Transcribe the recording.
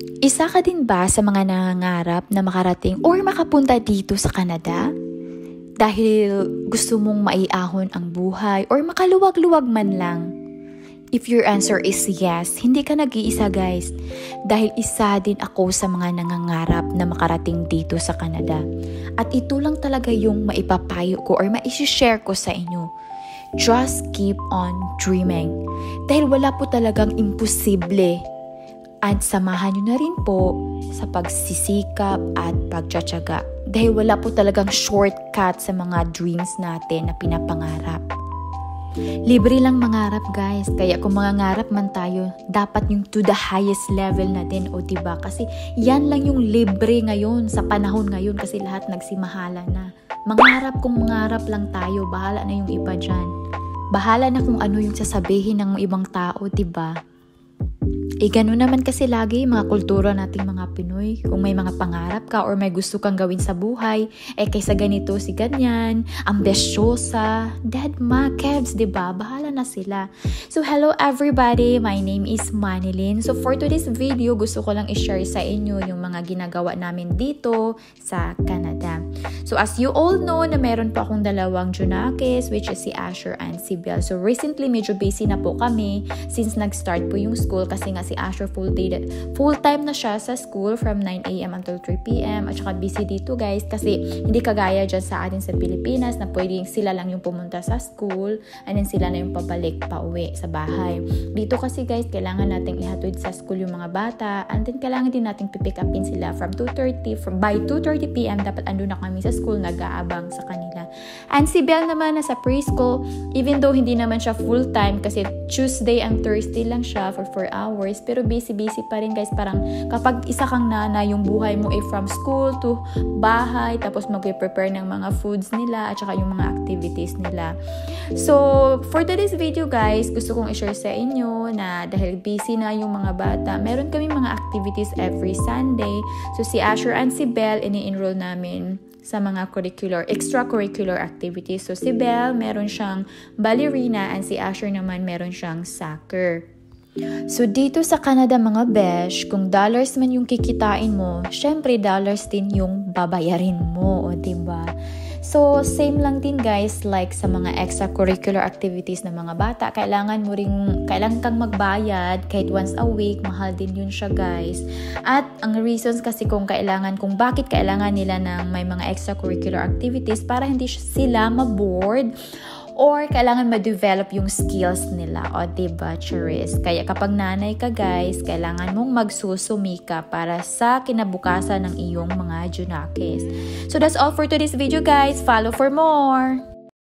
Isa ka din ba sa mga nangangarap na makarating or makapunta dito sa Canada? Dahil gusto mong maiahon ang buhay or makaluwag-luwag man lang? If your answer is yes, hindi ka nag-iisa guys. Dahil isa din ako sa mga nangangarap na makarating dito sa Canada. At ito lang talaga yung maipapayo ko or maishishare ko sa inyo. Just keep on dreaming. Dahil wala po talagang imposible. At samahan nyo na rin po sa pagsisikap at pagtsatsaga. Dahil wala po talagang shortcut sa mga dreams natin na pinapangarap. Libre lang mangarap guys. Kaya kung mangangarap man tayo, dapat yung to the highest level na din. O diba? Kasi yan lang yung libre ngayon sa panahon ngayon. Kasi lahat nagsimahala na. Mangarap kung mangarap lang tayo. Bahala na yung iba dyan. Bahala na kung ano yung sasabihin ng ibang tao, diba? Gano'n naman kasi lagi mga kultura nating mga Pinoy. Kung may mga pangarap ka or may gusto kang gawin sa buhay, kaysa ganito si ganyan, ambisyosa, deadma, kebs, diba? Bahala na sila. So, hello everybody! My name is Manilyn. So, for today's video, gusto ko lang i-share sa inyo yung mga ginagawa namin dito sa Canada. So, as you all know, na meron pa akong dalawang Junakis, which is si Asher and si Belle. So, recently, medyo busy na po kami since nag-start po yung school kasi nga si Asher full-time na siya sa school from 9 a.m. until 3 p.m. At saka busy dito guys kasi hindi kagaya dyan sa atin sa Pilipinas na pwedeng sila lang yung pumunta sa school and then sila na yung pabalik pa uwi sa bahay. Dito kasi guys, kailangan nating ihatid sa school yung mga bata and then kailangan din nating pipick upin sila from 2:30. By 2:30 p.m. dapat andun na kami sa school, nag-aabang sa kanila. And si Belle naman nasa preschool, even though hindi naman siya full-time kasi Tuesday and Thursday lang siya for 4 hours. Pero busy-busy pa rin guys. Parang kapag isa kang nana, yung buhay mo from school to bahay, tapos mag-prepare ng mga foods nila at saka yung mga activities nila. So, for today's video guys, gusto kong i-share sa inyo na dahil busy na yung mga bata, meron kami mga activities every Sunday. So, si Asher and si Belle, ini-enroll namin sa mga extracurricular activities. So, si Belle, meron siyang ballerina and si Asher naman meron siyang soccer. So, dito sa Canada mga besh, kung dollars man yung kikitain mo, syempre dollars din yung babayarin mo, o diba? So, same lang din guys, like sa mga extracurricular activities ng mga bata, kailangan kang magbayad kahit once a week, mahal din yun siya guys. At ang reasons kasi kung bakit kailangan nila ng may mga extracurricular activities para hindi sila mabored or kailangan ma-develop yung skills nila. O, diba, Charis? Kaya kapag nanay ka, guys, kailangan mong magsusumika para sa kinabukasan ng iyong mga Junakis. So, that's all for today's video, guys. Follow for more!